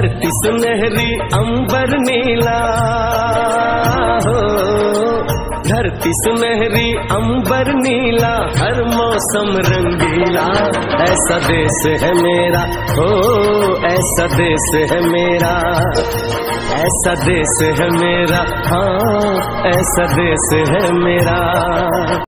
धरती सुनहरी अंबर नीला हो, धरती सुनहरी अंबर नीला, हर मौसम रंगीला। ऐसा देश है मेरा हो, ऐसा देश है मेरा, ऐसा देश है मेरा, हाँ ऐसा देश है मेरा।